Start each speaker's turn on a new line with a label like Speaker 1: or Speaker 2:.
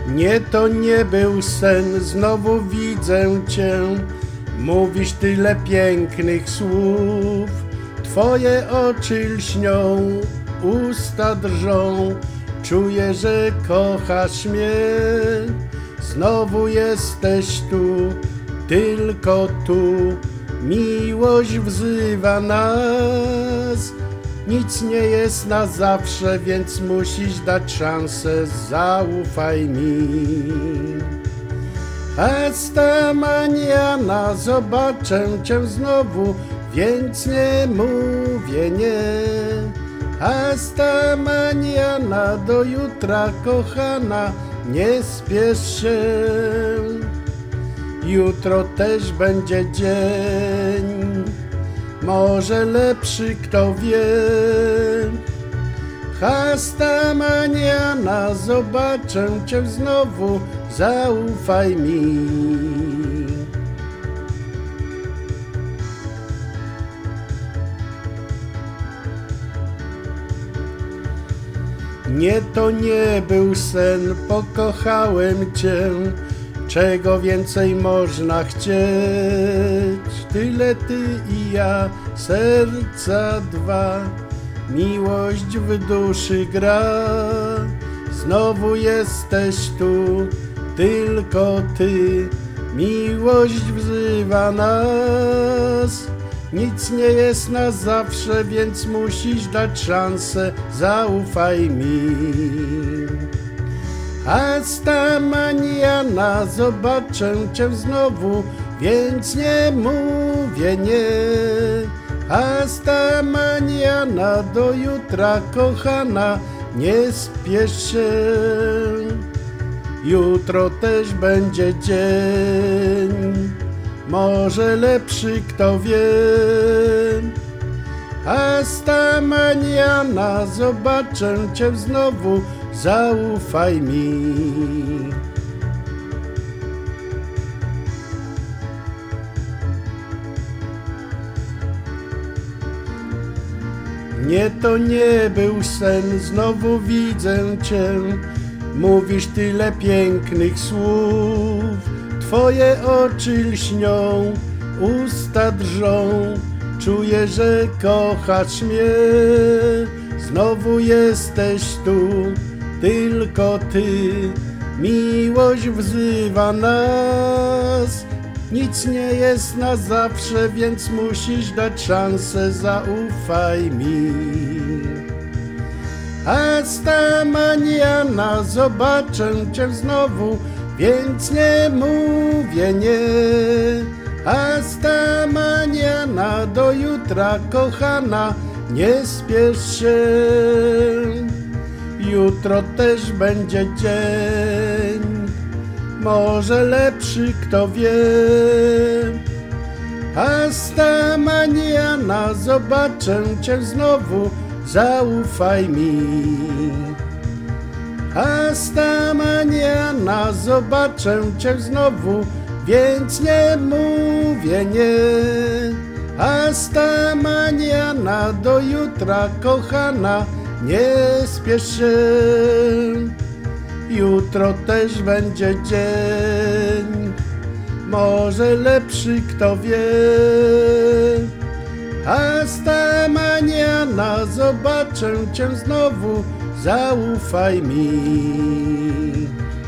Speaker 1: Nie, to nie był sen, znowu widzę Cię. Mówisz tyle pięknych słów, Twoje oczy lśnią, usta drżą. Czuję, że kochasz mnie. Znowu jesteś tu, tylko tu. Miłość wzywa nas. Nic nie jest na zawsze, więc musisz dać szansę, zaufaj mi. Hasta mañana, zobaczę Cię znowu, więc nie mówię nie. Hasta mañana, do jutra kochana, nie spiesz się. Jutro też będzie dzień, może lepszy, kto wie. Hasta mañana, zobaczę Cię znowu, zaufaj mi. Nie, to nie był sen, pokochałem Cię. Czego więcej można chcieć? Tyle Ty i ja, serca dwa. Miłość w duszy gra. Znowu jesteś tu, tylko Ty. Miłość wzywa nas. Nic nie jest na zawsze, więc musisz dać szansę, zaufaj mi. Hasta mañana, zobaczę Cię znowu, więc nie mówię nie. Hasta mañana, do jutra kochana, nie spiesz się. Jutro też będzie dzień, może lepszy, kto wie. Hasta mañana, zobaczę Cię znowu, zaufaj mi. Nie, to nie był sen, znowu widzę Cię. Mówisz tyle pięknych słów, Twoje oczy lśnią, usta drżą. Czuję, że kochasz mnie. Znowu jesteś tu, tylko Ty. Miłość wzywa nas. Nic nie jest na zawsze, więc musisz dać szansę, zaufaj mi. Hasta mañana, zobaczę Cię znowu, więc nie mówię nie. Hasta mañana, do jutra kochana, nie spiesz się. Jutro też będzie dzień, może lepszy, kto wie. Hasta mañana, zobaczę Cię znowu, zaufaj mi. Hasta mañana, zobaczę Cię znowu, więc nie mówię nie. Hasta mañana, do jutra kochana, nie spiesz się. Jutro też będzie dzień, może lepszy, kto wie. Hasta mañana, zobaczę Cię znowu, zaufaj mi.